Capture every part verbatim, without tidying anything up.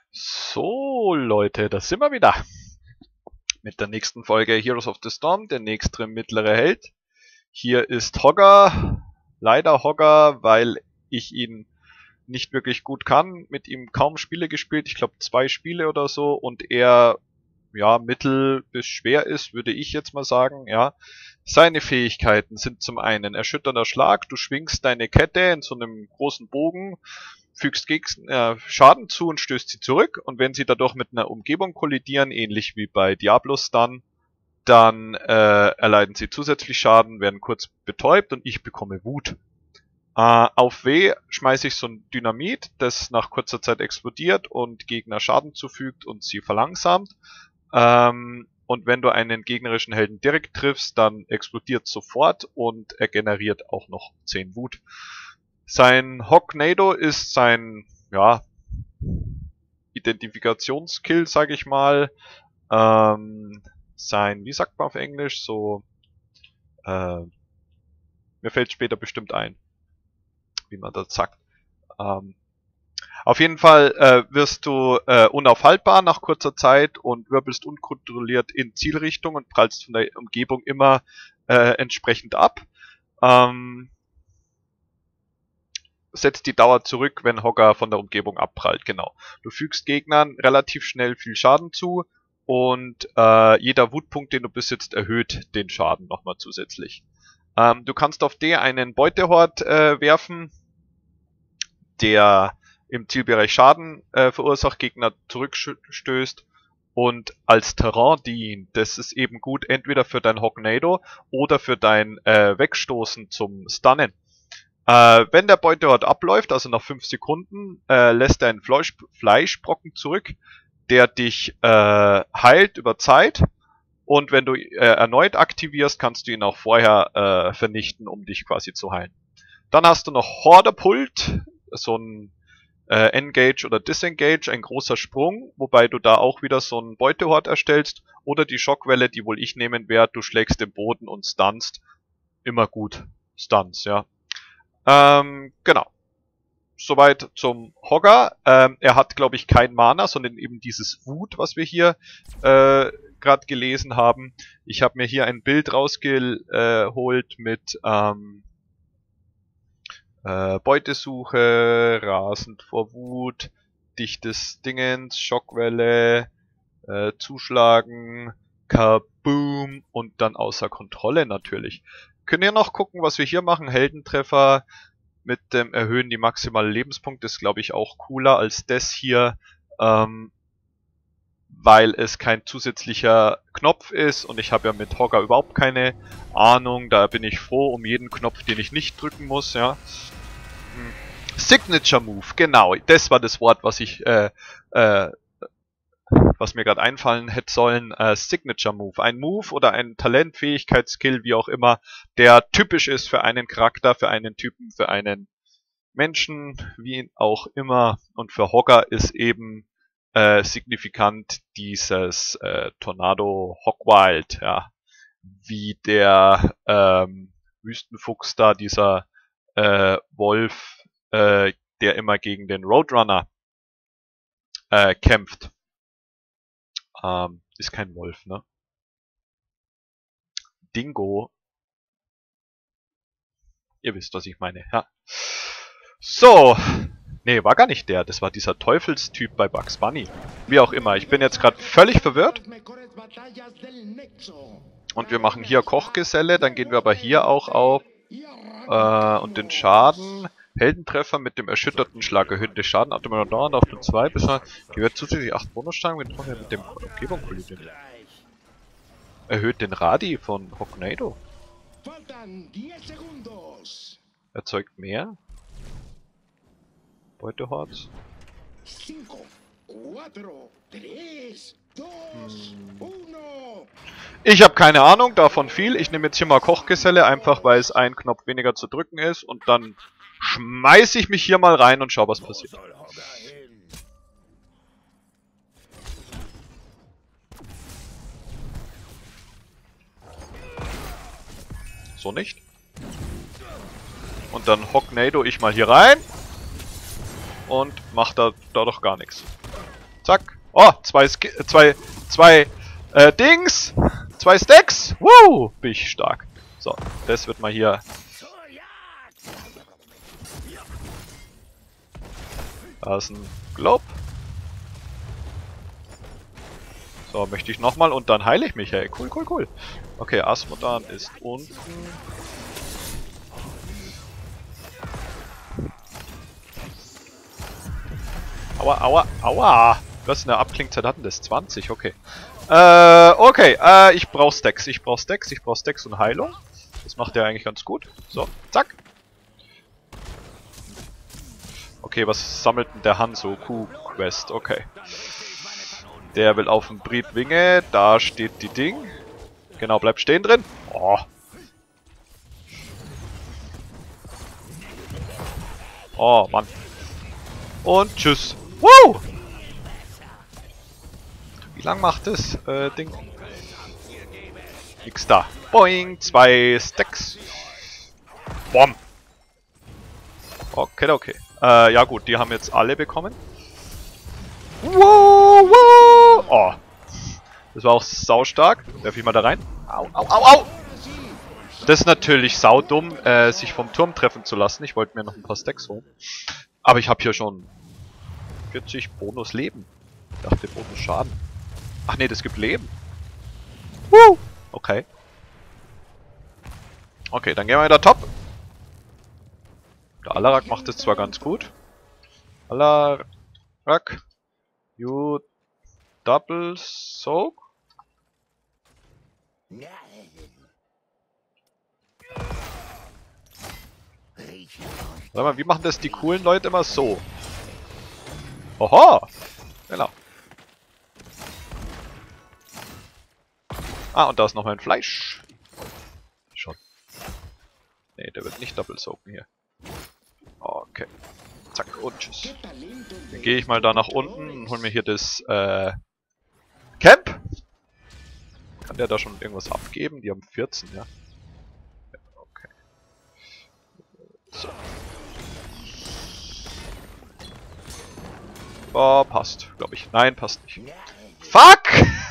So, Leute, da sind wir wieder. Mit der nächsten Folge Heroes of the Storm, der nächste mittlere Held. Hier ist Hogger. Leider Hogger, weil ich ihn nicht wirklich gut kann. Mit ihm kaum Spiele gespielt. Ich glaube zwei Spiele oder so. Und er, ja, mittel bis schwer ist, würde ich jetzt mal sagen, ja. Seine Fähigkeiten sind zum einen erschütternder Schlag. Du schwingst deine Kette in so einem großen Bogen, fügst Gegner äh, Schaden zu und stößt sie zurück. Und wenn sie dadurch mit einer Umgebung kollidieren, ähnlich wie bei Diablo Stun, dann äh, erleiden sie zusätzlich Schaden, werden kurz betäubt und ich bekomme Wut. Äh, auf W schmeiße ich so ein Dynamit, das nach kurzer Zeit explodiert und Gegner Schaden zufügt und sie verlangsamt. Ähm, und wenn du einen gegnerischen Helden direkt triffst, dann explodiert sofort und er generiert auch noch zehn Wut. Sein Hognado ist sein, ja, Identifikationskill, sag ich mal. Ähm, sein, wie sagt man auf Englisch, so, äh, mir fällt später bestimmt ein, wie man das sagt. Ähm, auf jeden Fall äh, wirst du äh, unaufhaltbar nach kurzer Zeit und wirbelst unkontrolliert in Zielrichtung und prallst von der Umgebung immer äh, entsprechend ab. Ähm, setzt die Dauer zurück, wenn Hogger von der Umgebung abprallt, genau. Du fügst Gegnern relativ schnell viel Schaden zu und äh, jeder Wutpunkt, den du besitzt, erhöht den Schaden nochmal zusätzlich. Ähm, du kannst auf D einen Beutehort äh, werfen, der im Zielbereich Schaden äh, verursacht, Gegner zurückstößt und als Terrain dient. Das ist eben gut entweder für dein Hognado oder für dein äh, Wegstoßen zum Stunnen. Äh, wenn der Beutehort abläuft, also nach fünf Sekunden, äh, lässt er einen Fleisch Fleischbrocken zurück, der dich äh, heilt über Zeit. Und wenn du äh, erneut aktivierst, kannst du ihn auch vorher äh, vernichten, um dich quasi zu heilen. Dann hast du noch Horde-Pult, so ein äh, Engage oder Disengage, ein großer Sprung, wobei du da auch wieder so einen Beutehort erstellst. Oder die Schockwelle, die wohl ich nehmen werde, du schlägst den Boden und stunst. Immer gut. Stunts, ja. Ähm, genau. Soweit zum Hogger. Ähm, er hat, glaube ich, kein Mana, sondern eben dieses Wut, was wir hier äh, gerade gelesen haben. Ich habe mir hier ein Bild rausgeholt mit ähm, äh, Beutesuche, rasend vor Wut, dichtes Dingens, Schockwelle, äh, Zuschlagen, Kaboom und dann außer Kontrolle natürlich. Können wir noch gucken, was wir hier machen. Heldentreffer mit dem Erhöhen die maximale Lebenspunkte ist, glaube ich, auch cooler als das hier, ähm, weil es kein zusätzlicher Knopf ist und ich habe ja mit Hogger überhaupt keine Ahnung. Da bin ich froh um jeden Knopf, den ich nicht drücken muss, ja. Hm. Signature Move, genau, das war das Wort, was ich äh, äh, was mir gerade einfallen hätte sollen, äh, Signature Move. Ein Move oder ein Talent, Fähigkeit, Skill, wie auch immer, der typisch ist für einen Charakter, für einen Typen, für einen Menschen, wie auch immer. Und für Hogger ist eben äh, signifikant dieses äh, Tornado Hogwild, ja. Wie der ähm, Wüstenfuchs da, dieser äh, Wolf, äh, der immer gegen den Roadrunner äh, kämpft. Ähm, ist kein Wolf, ne? Dingo. Ihr wisst, was ich meine, ja. So. Nee, war gar nicht der. Das war dieser Teufelstyp bei Bugs Bunny. Wie auch immer. Ich bin jetzt gerade völlig verwirrt. Und wir machen hier Kochgeselle. Dann gehen wir aber hier auch auf. Äh, und den Schaden. Heldentreffer mit dem erschütterten Schlag erhöht den Schaden automatisch dauernd auf den zwei bis gehört zusätzlich acht Bonusschaden, wenn er mit dem Umgebung kollidiert. Erhöht den Radi von Hognado. Erzeugt mehr. Beutehorts. Hm. Ich habe keine Ahnung, davon viel. Ich nehme jetzt hier mal Kochgeselle, einfach weil es ein Knopf weniger zu drücken ist. Und dann schmeiße ich mich hier mal rein und schau, was passiert. So nicht. Und dann Hognado ich mal hier rein. Und mach da, da doch gar nichts. Zack. Oh, zwei, Sk zwei, zwei, äh, Dings. Zwei Stacks. Wow, bin ich stark. So, das wird mal hier. Da ist ein Globe. So, möchte ich nochmal und dann heile ich mich, hey. Cool, cool, cool. Okay, Asmodan ist unten. Aua, aua, aua. Was eine Abklingzeit hatten das? zwanzig, okay. Äh, okay, äh, ich brauch Stacks. Ich brauch Stacks, ich brauch Stacks und Heilung. Das macht der eigentlich ganz gut. So, zack. Okay, was sammelt denn der Hanzo? Q-Quest, okay. Der will auf dem Briedwinge. Da steht die Ding. Genau, bleibt stehen drin. Oh. Oh, Mann. Und tschüss. Wow! Wie lang macht das äh, Ding? Nix da. Boing, zwei Stacks. Bom. Okay, okay. Äh, ja gut, die haben jetzt alle bekommen. Wow, wow. Oh. Das war auch saustark. Werf ich mal da rein. Au, au, au, au. Das ist natürlich saudumm, äh, sich vom Turm treffen zu lassen. Ich wollte mir noch ein paar Stacks holen. Aber ich habe hier schon vierzig Bonus Leben. Ich dachte Bonus Schaden. Ach nee, das gibt Leben. Woo. Okay. Okay, dann gehen wir wieder top. Der Alarak macht es zwar ganz gut. Alarak. You double soak. Sag mal, wie machen das die coolen Leute immer so? Oho! Genau. Ah, und da ist noch mein Fleisch. Schon. Nee, der wird nicht double soaken hier. Okay. Zack und tschüss. Dann gehe ich mal da nach unten und hol mir hier das äh, Camp. Kann der da schon irgendwas abgeben? Die haben vierzehn, ja. Ja, okay. So. Oh, passt, glaube ich. Nein, passt nicht. Fuck!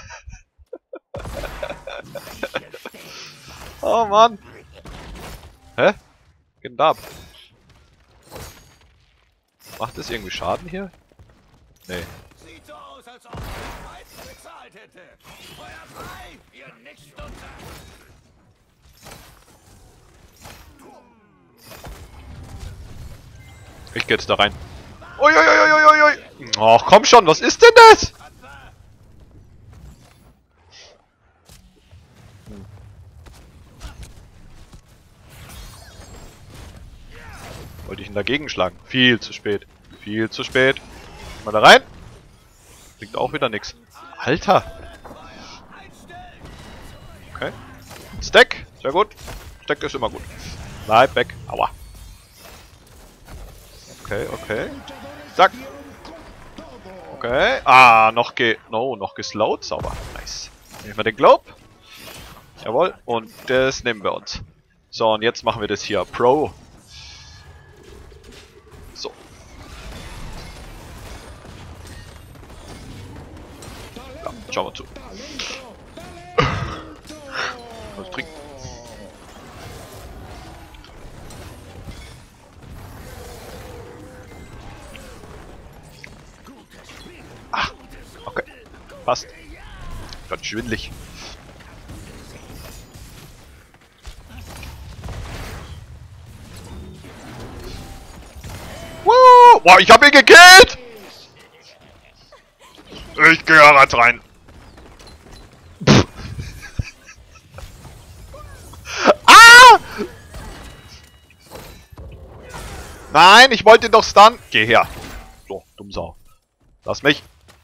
Oh Mann! Hä? Geht denn da ab? Macht das irgendwie Schaden hier? Nee. Sieht so aus, als ob ich bezahlt hätte. Feuer frei, ihr Nichtsnutzer! Ich geh jetzt da rein. Uiuiuiuiui! Ach komm schon, was ist denn das? Hm. Wollte ich ihn dagegen schlagen? Viel zu spät. Viel zu spät. Mal da rein. Bringt auch wieder nichts. Alter! Okay. Stack. Sehr gut. Stack ist immer gut. Bleib weg. Aua. Okay, okay. Zack. Okay. Ah, noch ge... No, noch geslowt. Sauber. Nice. Nehmen wir den Globe. Jawohl. Und das nehmen wir uns. So, und jetzt machen wir das hier. Pro. So. Ja, schauen wir zu. Was trinken? Ah, okay. Passt. Ganz schwindelig. Woo! Boah, ich hab ihn gekillt! Ich gehe jetzt rein. Ah! Nein, ich wollte ihn doch stunnen. Geh her. So, dumm Sau. Lass mich.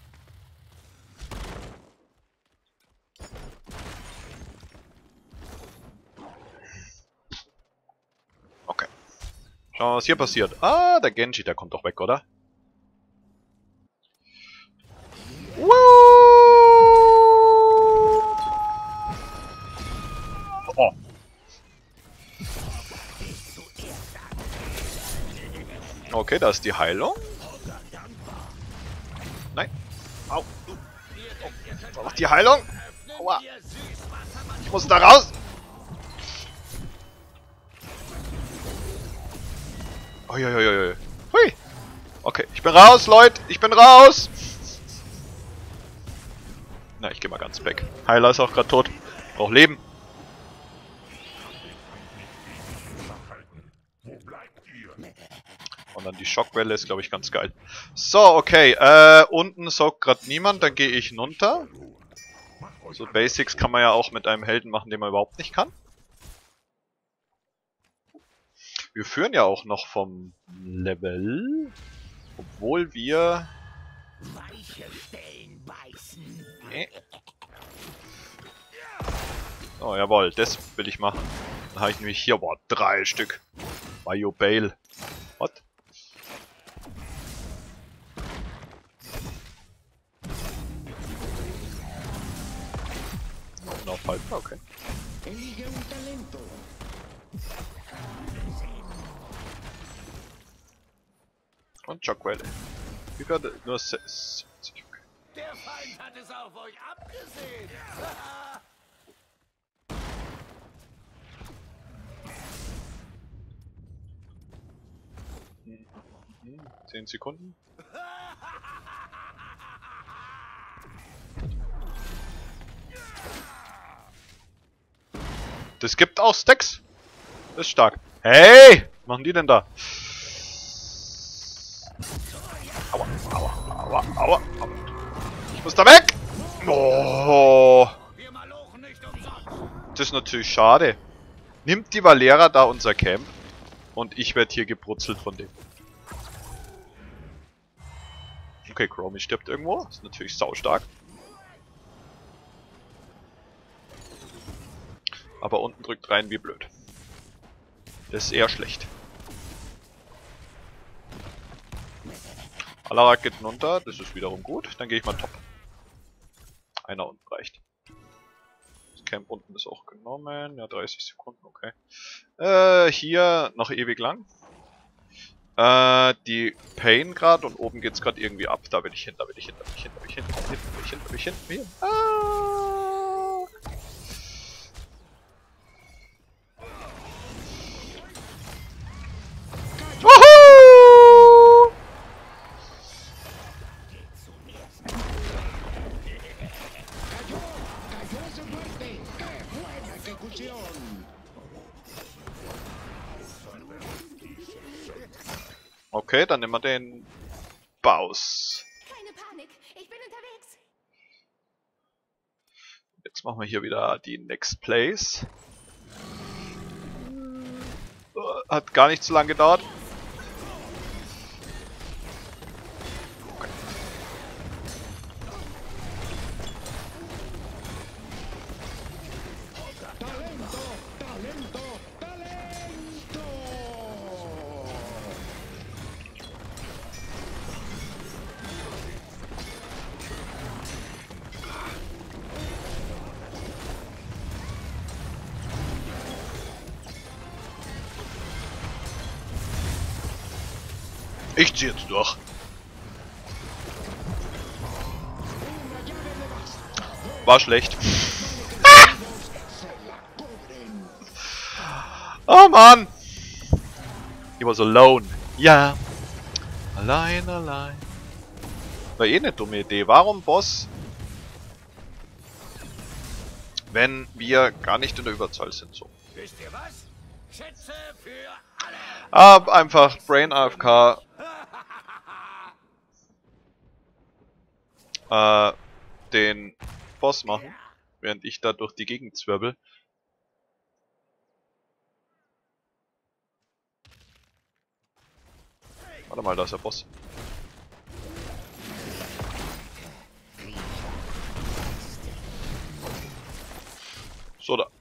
Okay. Schauen wir, was hier passiert. Ah, der Genji, der kommt doch weg, oder? Woo! Oh. Okay, da ist die Heilung. Nein. Au. Oh. Noch die Heilung. Aua. Ich muss da raus. Uiuiuiui. Hui. Okay, ich bin raus, Leute. Ich bin raus. Na, ich gehe mal ganz weg. Heiler ist auch gerade tot. Braucht Leben. Und dann die Schockwelle ist, glaube ich, ganz geil. So, okay. Äh, unten saugt gerade niemand. Dann gehe ich runter. So Basics kann man ja auch mit einem Helden machen, den man überhaupt nicht kann. Wir führen ja auch noch vom Level. Obwohl wir... Nee. Oh, jawohl. Das will ich machen. Dann habe ich nämlich hier, boah, drei Stück. Bio Bale. What? Noch halb, okay. Und Shockwelle. Wie gerade nur siebzig, okay. Der Feind hat es auf euch abgesehen. zehn Sekunden. Das gibt auch Stacks. Das ist stark. Hey! Was machen die denn da? Aua, aua, aua, aua, aua. Ich muss da weg! Oh. Das ist natürlich schade. Nimmt die Valera da unser Camp und ich werde hier gebrutzelt von dem. Okay, Chromie stirbt irgendwo. Ist natürlich saustark. Aber unten drückt rein wie blöd. Das ist eher schlecht. Alarak geht runter, das ist wiederum gut. Dann gehe ich mal top. Einer unten reicht. Das Camp unten ist auch genommen. Ja, dreißig Sekunden, okay. Äh, hier noch ewig lang. Äh, die Pain gerade und oben geht's gerade irgendwie ab. Da will ich hin, da will ich hin, da will ich hin, da will ich hin, da will ich hin, da will ich hin, da will ich hin. Ah. Woohoo! Okay, dann nehmen wir den Baus. Keine Panik, ich bin unterwegs. Jetzt machen wir hier wieder die Next Place. Hat gar nicht so lange gedauert. Okay. Talento, talento, talento. Ich zieh jetzt durch. War schlecht. Oh Mann! Ich war so alone. Ja. Allein, allein. War eh eine dumme Idee. Warum Boss? Wenn wir gar nicht in der Überzahl sind, so. Wisst ihr was? Schätze für alle. Ab einfach Brain A F K. Äh, den Boss machen, während ich da durch die Gegend zwirbel. Warte mal, da ist der Boss. So, da.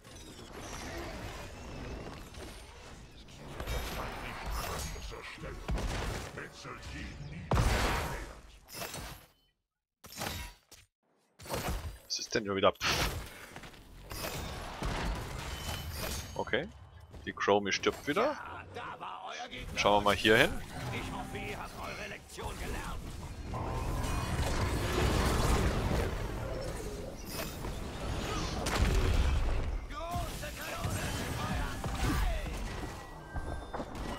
Was ist denn hier wieder? Okay. Die Chromie stirbt wieder. Da war euer Gegner. Dann schauen wir mal hier hin. Ich hoffe, ihr habt eure Lektion gelernt.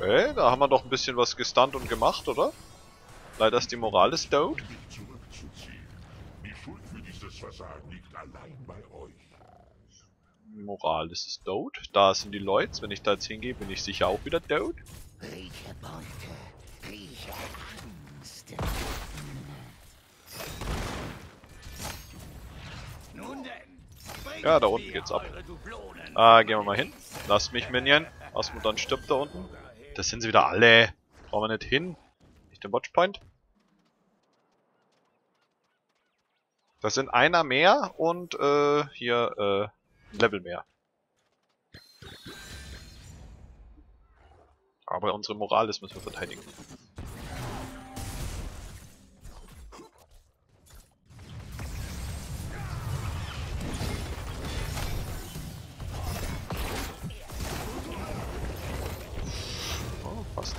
Okay, da haben wir doch ein bisschen was gestunt und gemacht, oder? Leider ist die Moral ist tot. Zurückzuziehen. Die Schuld für dieses Versagen liegt allein bei euch. Moral ist tot. Da sind die Leute. Wenn ich da jetzt hingehe, bin ich sicher auch wieder tot. Rieche Beute, rieche Angst. Nun denn, Ja, da unten geht's ab. Ah, gehen wir mal hin. Lasst mich, Minion. Asmodan stirbt da unten. Das sind sie wieder alle. Brauchen wir nicht hin. Nicht den Watchpoint. Das sind einer mehr und äh, hier äh, ein Level mehr. Aber unsere Moral ist, müssen wir verteidigen. Oh, fast.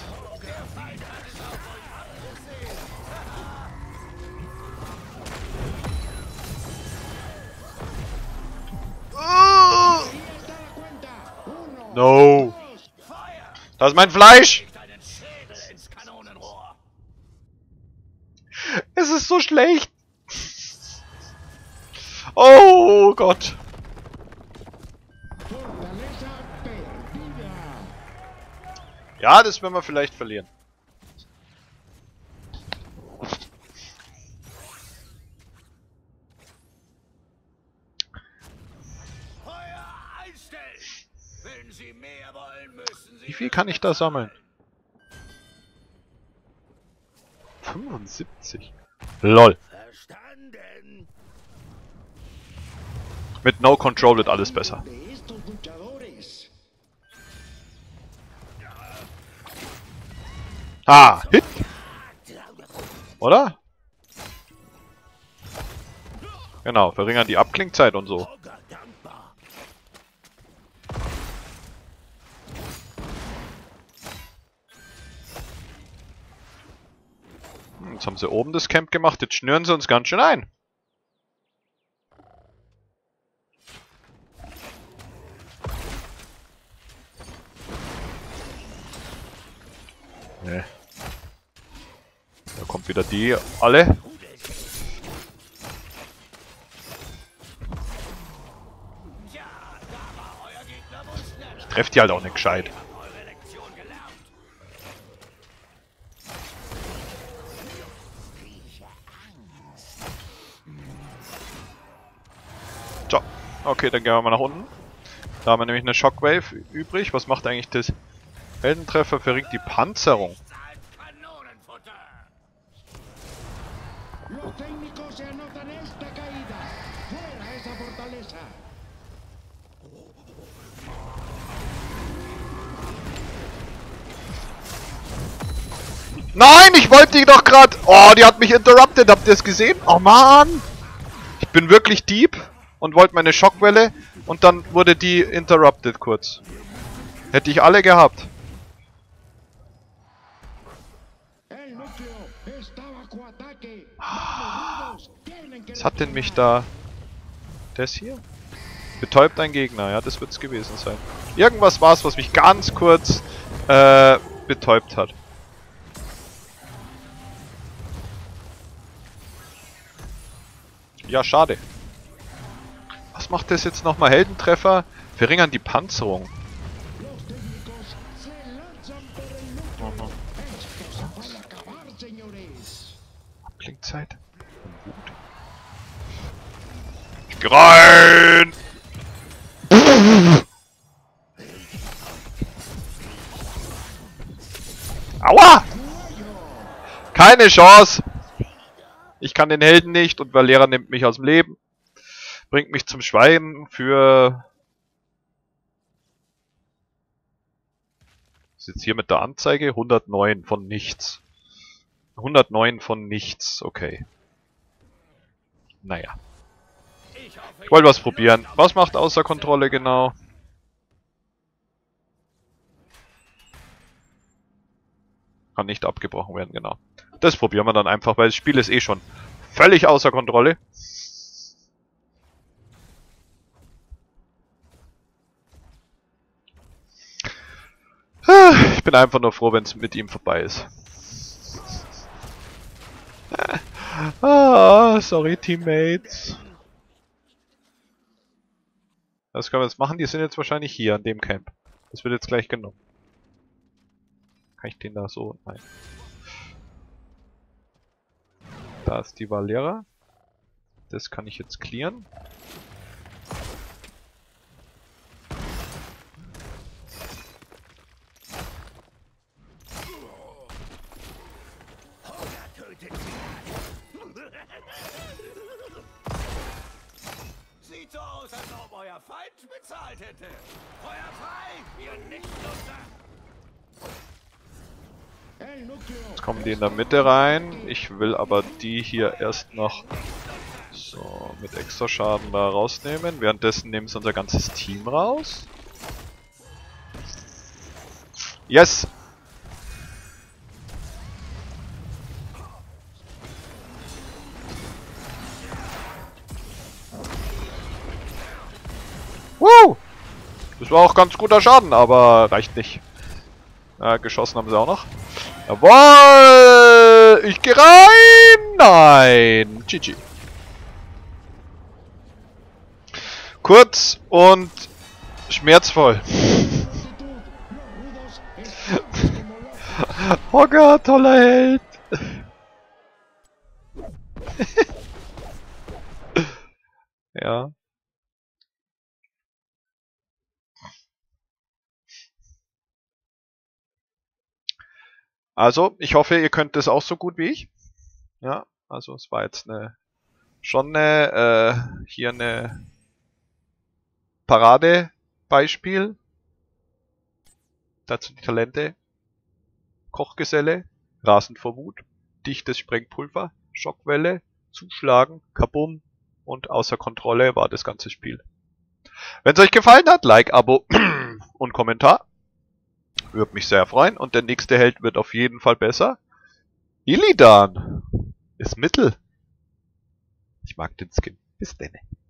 No! Das ist mein Fleisch! deinen Schädel ins Kanonenrohr. Es ist so schlecht! Oh Gott! Fortaleza perdida. Ja, das werden wir vielleicht verlieren. Feuer einstellen. Wenn Sie mehr wollen, müssen Sie... Wie viel kann ich da sammeln? fünfundsiebzig. LOL. Verstanden. Mit No Control wird alles besser. De estos luchadores. Ah, Hit! Oder? Genau, verringern die Abklingzeit und so. Sogar dankbar. Hm, Jetzt haben sie oben das Camp gemacht, jetzt schnüren sie uns ganz schön ein. Nee. Da kommt wieder die alle. Tja, da war euer Gegner wohl schneller. Trefft die halt auch nicht gescheit. Habt eure Lektion gelernt. So, okay, dann gehen wir mal nach unten. Da haben wir nämlich eine Shockwave übrig. Was macht eigentlich das? Heldentreffer verringert die Panzerung. Zahlt Kanonenfutter. Los técnicos se anotan esta caída. Fuera esa fortaleza. Nein, ich wollte die doch gerade. Oh, die hat mich interrupted. Habt ihr es gesehen? Oh Mann. Ich bin wirklich Dieb und wollte meine Schockwelle und dann wurde die interrupted kurz. Hätte ich alle gehabt. El núcleo está bajo ataque. Vamos, rudos. Tienen que Was hat denn mich da... Das hier? Betäubt ein Gegner. Ja, das wird's gewesen sein. Irgendwas war's, was mich ganz kurz äh, betäubt hat. Ja, schade. Was macht das jetzt nochmal? Heldentreffer? Verringern die Panzerung. los técnicos se lanzan por el núcleo. Esto se puede acabar, señores. Abklingzeit. Ich geh rein! Aua! Keine Chance! Ich kann den Helden nicht und Valera nimmt mich aus dem Leben. Bringt mich zum Schweigen für... Was ist jetzt hier mit der Anzeige? hundertneun von nichts. hundertneun von nichts, okay. Naja. Ich hoffe, Ich wollte was probieren. Was macht außer Kontrolle genau? Kann nicht abgebrochen werden, genau. Das probieren wir dann einfach, weil das Spiel ist eh schon völlig außer Kontrolle. Ich bin einfach nur froh, wenn es mit ihm vorbei ist. Ah, sorry, Teammates. Was können wir jetzt machen? Die sind jetzt wahrscheinlich hier an dem Camp. Das wird jetzt gleich genommen. Kann ich den da so... Nein. Da ist die Valera. Das kann ich jetzt clearen. Sieht so aus, als ob euer Feind bezahlt hätte. Feuer frei, ihr Nichtnutzer! El núcleo. Jetzt kommen die in der Mitte rein. Ich will aber die hier erst noch so mit extra Schaden da rausnehmen. Währenddessen nehmen sie unser ganzes Team raus. Yes! Woo! Das war auch ganz guter Schaden, aber reicht nicht. Ja, geschossen haben sie auch noch. Jawohl! Ich geh rein! Nein! G G. Kurz und schmerzvoll. Actitud. Los rudos están como locos. Hogger, toller Held! Ja. Also, ich hoffe, ihr könnt das auch so gut wie ich. Ja, also es war jetzt eine schon eine äh, hier eine Paradebeispiel. Dazu die Talente. Kochgeselle, rasend vor Wut, dichtes Sprengpulver, Schockwelle, Zuschlagen, Kabum und außer Kontrolle war das ganze Spiel. Wenn es euch gefallen hat, Like, Abo und Kommentar. Würde mich sehr freuen und der nächste Held wird auf jeden Fall besser. Illidan ist Mittel. Ich mag den Skin. Bis denne.